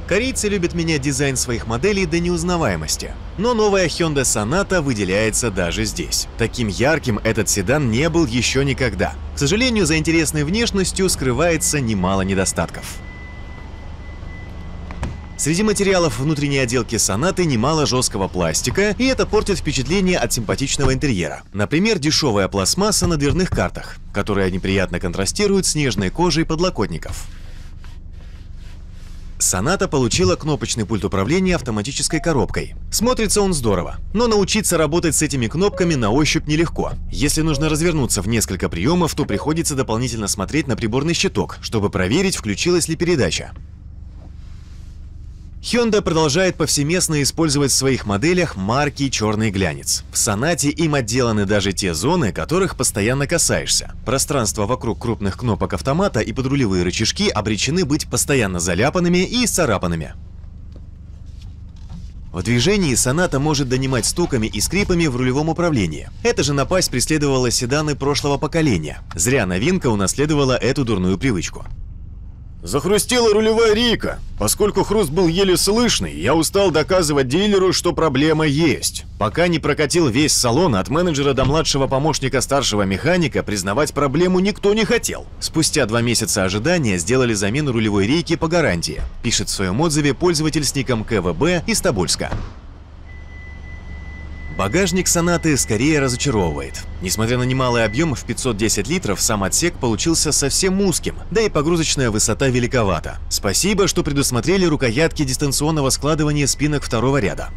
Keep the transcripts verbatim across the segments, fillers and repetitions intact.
Корейцы любят менять дизайн своих моделей до неузнаваемости, но новая Hyundai Sonata выделяется даже здесь. Таким ярким этот седан не был еще никогда. К сожалению, за интересной внешностью скрывается немало недостатков. Среди материалов внутренней отделки Сонаты немало жесткого пластика, и это портит впечатление от симпатичного интерьера. Например, дешевая пластмасса на дверных картах, которая неприятно контрастирует с нежной кожей подлокотников. Соната получила кнопочный пульт управления автоматической коробкой. Смотрится он здорово, но научиться работать с этими кнопками на ощупь нелегко. Если нужно развернуться в несколько приемов, то приходится дополнительно смотреть на приборный щиток, чтобы проверить, включилась ли передача. Hyundai продолжает повсеместно использовать в своих моделях марки «черный глянец». В Сонате им отделаны даже те зоны, которых постоянно касаешься. Пространство вокруг крупных кнопок автомата и подрулевые рычажки обречены быть постоянно заляпанными и исцарапанными. В движении Соната может донимать стуками и скрипами в рулевом управлении. Эта же напасть преследовала седаны прошлого поколения. Зря новинка унаследовала эту дурную привычку. Захрустела рулевая рейка. Поскольку хруст был еле слышный, я устал доказывать дилеру, что проблема есть. Пока не прокатил весь салон, от менеджера до младшего помощника старшего механика, признавать проблему никто не хотел. Спустя два месяца ожидания сделали замену рулевой рейки по гарантии, пишет в своем отзыве пользователь с ником КВБ из Тобольска. Багажник Сонаты скорее разочаровывает. Несмотря на немалый объем в пятьсот десять литров, сам отсек получился совсем узким, да и погрузочная высота великовата. Спасибо, что предусмотрели рукоятки дистанционного складывания спинок второго ряда.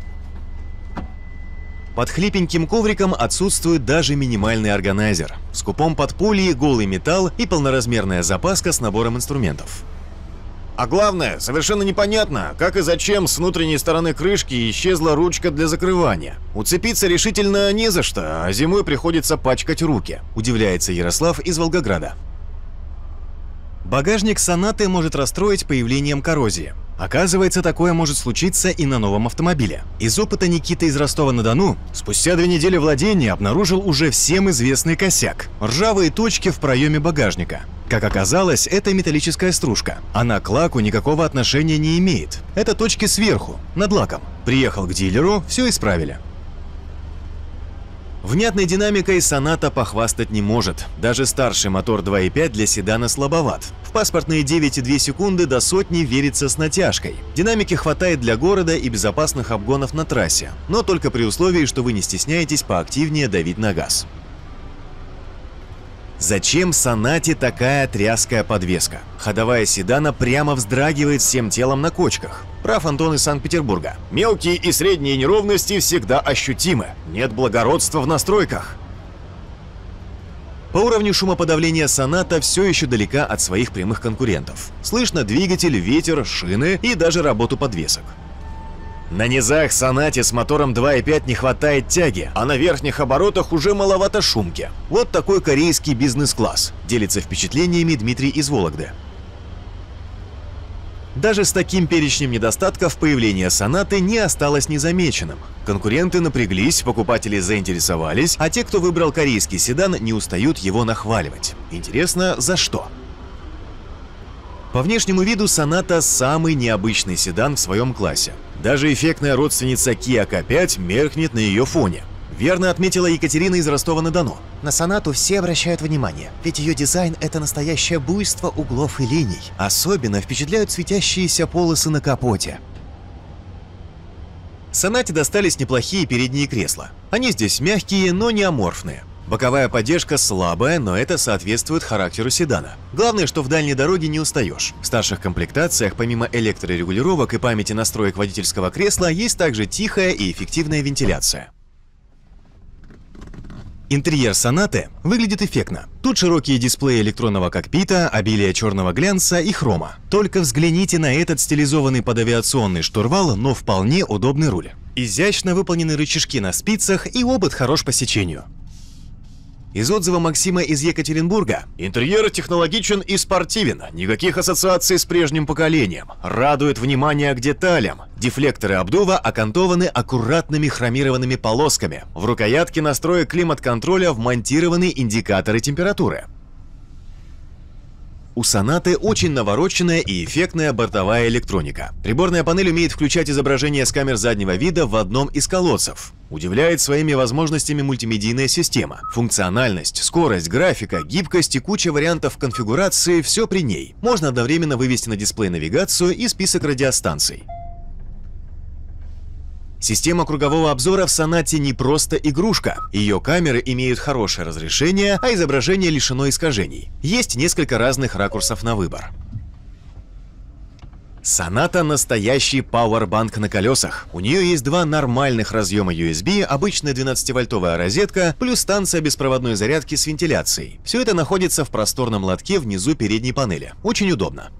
Под хлипеньким ковриком отсутствует даже минимальный органайзер. В скупом подполье голый металл и полноразмерная запаска с набором инструментов. А главное, совершенно непонятно, как и зачем с внутренней стороны крышки исчезла ручка для закрывания. Уцепиться решительно не за что, а зимой приходится пачкать руки, удивляется Ярослав из Волгограда. Багажник Сонаты может расстроить появлением коррозии. Оказывается, такое может случиться и на новом автомобиле. Из опыта Никиты из Ростова-на-Дону спустя две недели владения обнаружил уже всем известный косяк – ржавые точки в проеме багажника. Как оказалось, это металлическая стружка. Она к лаку никакого отношения не имеет. Это точки сверху, над лаком. Приехал к дилеру, все исправили. Внятной динамикой Соната похвастать не может. Даже старший мотор два и пять для седана слабоват. В паспортные девять и две секунды до сотни верится с натяжкой. Динамики хватает для города и безопасных обгонов на трассе, но только при условии, что вы не стесняетесь поактивнее давить на газ. Зачем Сонате такая тряская подвеска? Ходовая седана прямо вздрагивает всем телом на кочках. Прав Антон из Санкт-Петербурга. Мелкие и средние неровности всегда ощутимы. Нет благородства в настройках. По уровню шумоподавления Соната все еще далека от своих прямых конкурентов. Слышно двигатель, ветер, шины и даже работу подвесок. На низах Сонате с мотором два и пять не хватает тяги, а на верхних оборотах уже маловато шумки. Вот такой корейский бизнес-класс, делится впечатлениями Дмитрий из Вологды. Даже с таким перечнем недостатков появление Сонаты не осталось незамеченным. Конкуренты напряглись, покупатели заинтересовались, а те, кто выбрал корейский седан, не устают его нахваливать. Интересно, за что? По внешнему виду Соната самый необычный седан в своем классе. Даже эффектная родственница Kia K пять меркнет на ее фоне. Верно отметила Екатерина из Ростова-на-Дону. На Сонату все обращают внимание, ведь ее дизайн – это настоящее буйство углов и линий. Особенно впечатляют светящиеся полосы на капоте. Сонате достались неплохие передние кресла. Они здесь мягкие, но не аморфные. Боковая поддержка слабая, но это соответствует характеру седана. Главное, что в дальней дороге не устаешь. В старших комплектациях, помимо электрорегулировок и памяти настроек водительского кресла, есть также тихая и эффективная вентиляция. Интерьер Сонаты выглядит эффектно. Тут широкие дисплеи электронного кокпита, обилие черного глянца и хрома. Только взгляните на этот стилизованный под авиационный штурвал, но вполне удобный руль. Изящно выполнены рычажки на спицах и обод хорош по сечению. Из отзыва Максима из Екатеринбурга. Интерьер технологичен и спортивен, никаких ассоциаций с прежним поколением. Радует внимание к деталям. Дефлекторы обдува окантованы аккуратными хромированными полосками. В рукоятке настроек климат-контроля вмонтированы индикаторы температуры. У Сонаты очень навороченная и эффектная бортовая электроника. Приборная панель умеет включать изображение с камер заднего вида в одном из колодцев. Удивляет своими возможностями мультимедийная система. Функциональность, скорость, графика, гибкость и куча вариантов конфигурации – все при ней. Можно одновременно вывести на дисплей навигацию и список радиостанций. Система кругового обзора в Сонате не просто игрушка. Ее камеры имеют хорошее разрешение, а изображение лишено искажений. Есть несколько разных ракурсов на выбор. Соната — настоящий пауэрбанк на колесах. У нее есть два нормальных разъема ю эс би, обычная двенадцативольтовая розетка, плюс станция беспроводной зарядки с вентиляцией. Все это находится в просторном лотке внизу передней панели. Очень удобно.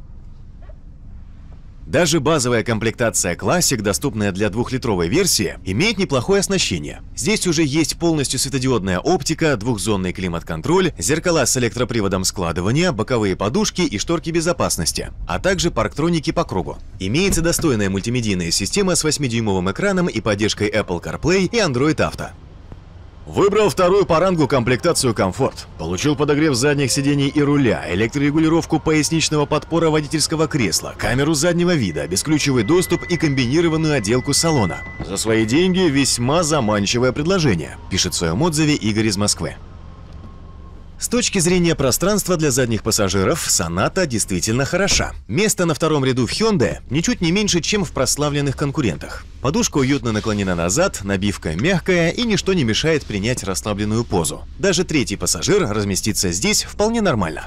Даже базовая комплектация Classic, доступная для двухлитровой версии, имеет неплохое оснащение. Здесь уже есть полностью светодиодная оптика, двухзонный климат-контроль, зеркала с электроприводом складывания, боковые подушки и шторки безопасности, а также парктроники по кругу. Имеется достойная мультимедийная система с восьмидюймовым экраном и поддержкой Apple CarPlay и Android Auto. Выбрал вторую по рангу комплектацию «Комфорт». Получил подогрев задних сидений и руля, электрорегулировку поясничного подпора водительского кресла, камеру заднего вида, бесключевой доступ и комбинированную отделку салона. За свои деньги весьма заманчивое предложение, пишет в своем отзыве Игорь из Москвы. С точки зрения пространства для задних пассажиров, Соната действительно хороша. Место на втором ряду в Hyundai ничуть не меньше, чем в прославленных конкурентах. Подушка уютно наклонена назад, набивка мягкая и ничто не мешает принять расслабленную позу. Даже третий пассажир разместится здесь вполне нормально.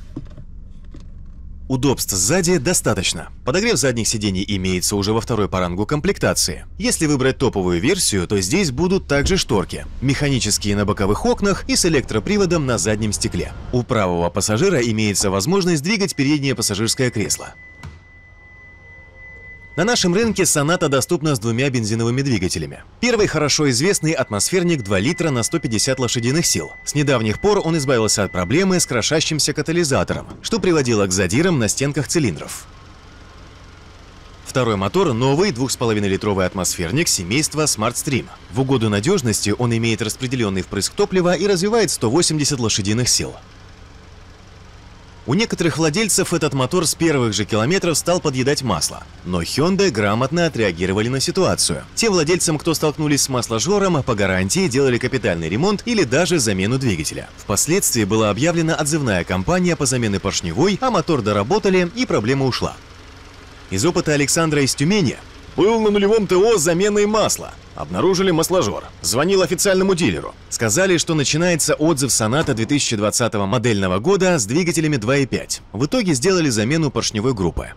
Удобств сзади достаточно. Подогрев задних сидений имеется уже во второй по рангу комплектации. Если выбрать топовую версию, то здесь будут также шторки, механические на боковых окнах и с электроприводом на заднем стекле. У правого пассажира имеется возможность двигать переднее пассажирское кресло. На нашем рынке Соната доступна с двумя бензиновыми двигателями. Первый хорошо известный атмосферник два литра на сто пятьдесят лошадиных сил. С недавних пор он избавился от проблемы с крошащимся катализатором, что приводило к задирам на стенках цилиндров. Второй мотор – новый двух с половиной литровый атмосферник семейства SmartStream. В угоду надежности он имеет распределенный впрыск топлива и развивает сто восемьдесят лошадиных сил. У некоторых владельцев этот мотор с первых же километров стал подъедать масло, но Hyundai грамотно отреагировали на ситуацию. Тем владельцам, кто столкнулись с масложором, по гарантии делали капитальный ремонт или даже замену двигателя. Впоследствии была объявлена отзывная кампания по замене поршневой, а мотор доработали и проблема ушла. Из опыта Александра из Тюмени: был на нулевом ТО с заменой масла. Обнаружили масложор. Звонил официальному дилеру. Сказали, что начинается отзыв Соната две тысячи двадцатого модельного года с двигателями два и пять. В итоге сделали замену поршневой группы.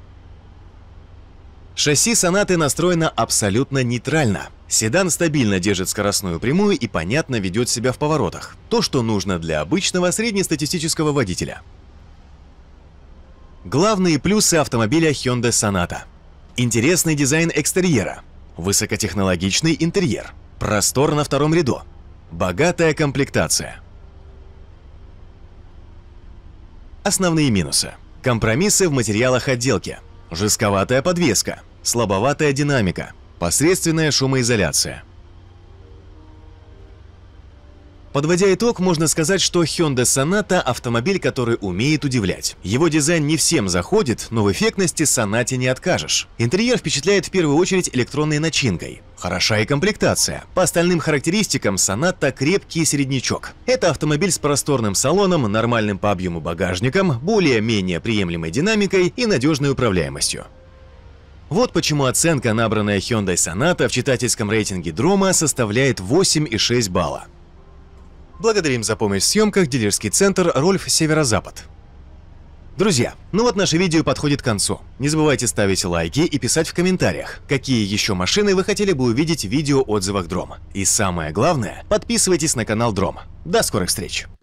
Шасси Сонаты настроено абсолютно нейтрально. Седан стабильно держит скоростную прямую и понятно ведет себя в поворотах. То, что нужно для обычного среднестатистического водителя. Главные плюсы автомобиля Hyundai Sonata. Интересный дизайн экстерьера. Высокотехнологичный интерьер. Простор на втором ряду. Богатая комплектация. Основные минусы. Компромиссы в материалах отделки. Жестковатая подвеска. Слабоватая динамика. Посредственная шумоизоляция. Подводя итог, можно сказать, что Hyundai Sonata – автомобиль, который умеет удивлять. Его дизайн не всем заходит, но в эффектности Sonata не откажешь. Интерьер впечатляет в первую очередь электронной начинкой. Хороша и комплектация. По остальным характеристикам Sonata крепкий середнячок. Это автомобиль с просторным салоном, нормальным по объему багажником, более-менее приемлемой динамикой и надежной управляемостью. Вот почему оценка, набранная Hyundai Sonata в читательском рейтинге Дрома, составляет восемь и шесть балла. Благодарим за помощь в съемках дилерский центр Рольф Северо-Запад. Друзья, ну вот наше видео подходит к концу. Не забывайте ставить лайки и писать в комментариях, какие еще машины вы хотели бы увидеть в видео-отзывах Дром. И самое главное, подписывайтесь на канал Дром. До скорых встреч!